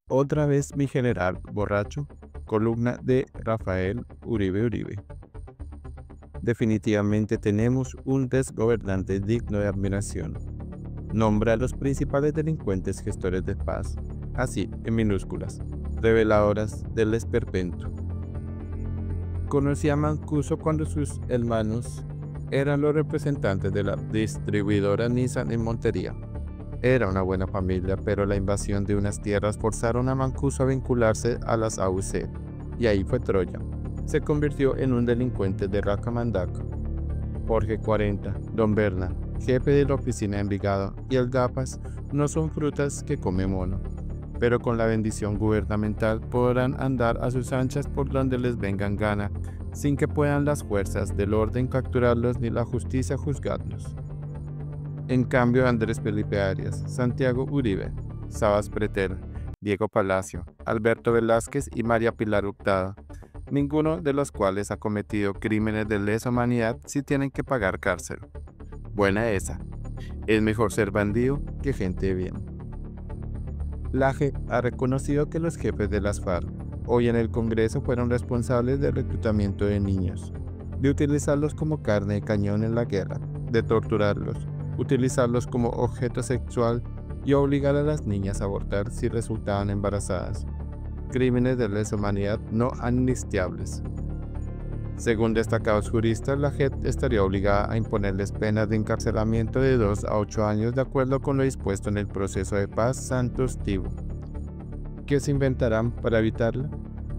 Otra vez mi general borracho, columna de Rafael Uribe Uribe. Definitivamente tenemos un desgobernante digno de admiración. Nombra a los principales delincuentes gestores de paz, así en minúsculas, reveladoras del esperpento. Conocí a Mancuso cuando sus hermanos eran los representantes de la distribuidora Nissan en Montería. Era una buena familia, pero la invasión de unas tierras forzaron a Mancuso a vincularse a las AUC, y ahí fue Troya. Se convirtió en un delincuente de Racamandaco. Jorge 40, Don Berna, jefe de la oficina de Envigado, y el Gapas no son frutas que come mono, pero con la bendición gubernamental podrán andar a sus anchas por donde les vengan gana, sin que puedan las fuerzas del orden capturarlos ni la justicia juzgarlos. En cambio, Andrés Felipe Arias, Santiago Uribe, Sabas Pretel, Diego Palacio, Alberto Velázquez y María Pilar Hurtado, ninguno de los cuales ha cometido crímenes de lesa humanidad si tienen que pagar cárcel. Buena esa. Es mejor ser bandido que gente de bien. Laje ha reconocido que los jefes de las FARC hoy en el Congreso fueron responsables del reclutamiento de niños, de utilizarlos como carne de cañón en la guerra, de torturarlos, utilizarlos como objeto sexual y obligar a las niñas a abortar si resultaban embarazadas. Crímenes de lesa humanidad no amnistiables. Según destacados juristas, la JEP estaría obligada a imponerles penas de encarcelamiento de 2 a 8 años de acuerdo con lo dispuesto en el proceso de paz Santos-Tibo. ¿Qué se inventarán para evitarla?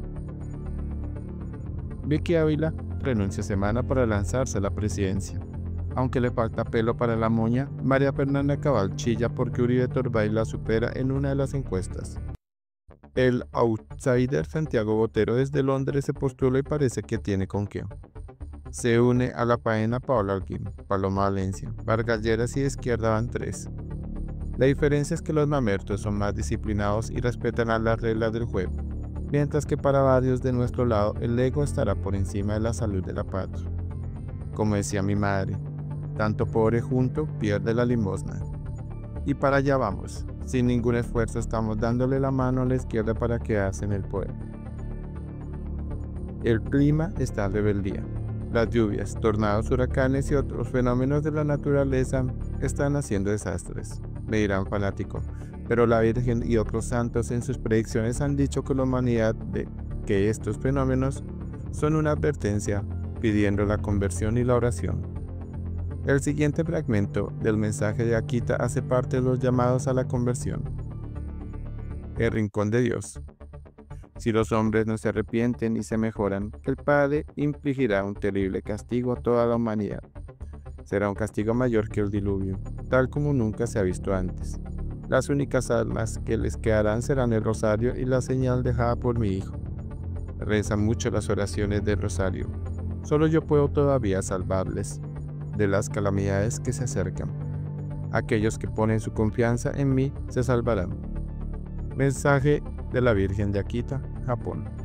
Vicky Ávila renuncia semana para lanzarse a la presidencia. Aunque le falta pelo para la moña, María Fernanda Cabal chilla porque Uribe Turbay la supera en una de las encuestas. El outsider Santiago Botero desde Londres se postula y parece que tiene con qué. Se une a la faena Paola Alguín, Paloma Valencia, Vargas Lleras y de izquierda van 3. La diferencia es que los mamertos son más disciplinados y respetan a las reglas del juego, mientras que para varios de nuestro lado el ego estará por encima de la salud de la patria. Como decía mi madre, tanto pobre junto pierde la limosna. Y para allá vamos. Sin ningún esfuerzo estamos dándole la mano a la izquierda para quedarse en el poder. El clima está en rebeldía. Las lluvias, tornados, huracanes y otros fenómenos de la naturaleza están haciendo desastres, me dirán fanático, pero la Virgen y otros santos en sus predicciones han dicho con la humanidad de que estos fenómenos son una advertencia pidiendo la conversión y la oración. El siguiente fragmento del mensaje de Akita hace parte de los llamados a la conversión. El rincón de Dios. Si los hombres no se arrepienten y se mejoran, el Padre infligirá un terrible castigo a toda la humanidad. Será un castigo mayor que el diluvio, tal como nunca se ha visto antes. Las únicas almas que les quedarán serán el rosario y la señal dejada por mi hijo. Rezan mucho las oraciones del rosario. Solo yo puedo todavía salvarles de las calamidades que se acercan. Aquellos que ponen su confianza en mí se salvarán. Mensaje de la Virgen de Akita, Japón.